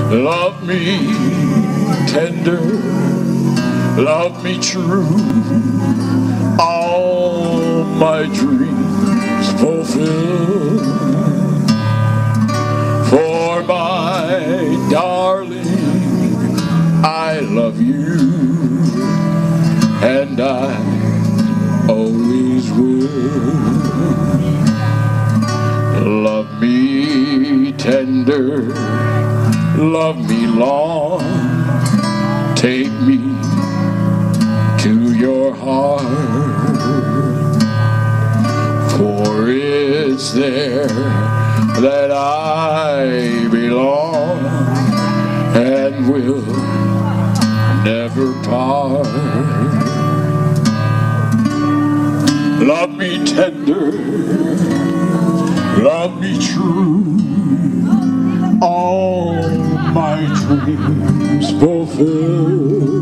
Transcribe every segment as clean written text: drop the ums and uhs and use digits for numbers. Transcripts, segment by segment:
Love me tender, love me true, all my dreams fulfill. For my darling, I love you, and I always will. Love me tender, love me long, take me to your heart, for it's there that I belong and will never part. Love me tender, love me true, all my dreams fulfill.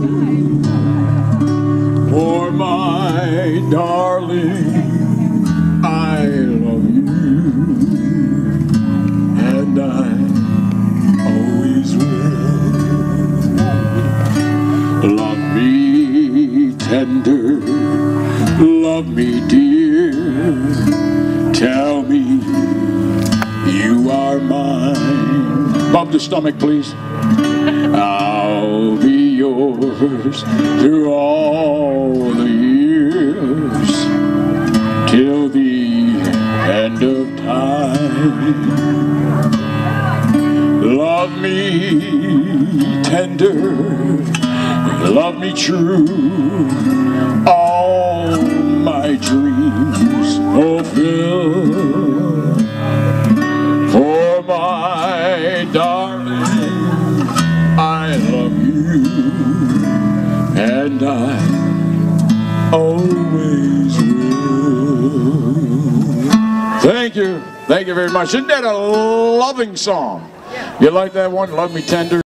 For my darling, I love you, and I always will. Love me tender, love me dear, tell me you are mine. Bump the stomach, please. I'll be yours through all the years, till the end of time. Love me tender, love me true, all my dreams fulfill. For my darling, I love you, and I always will. Thank you very much. Isn't that a loving song? You like that one? Love me tender.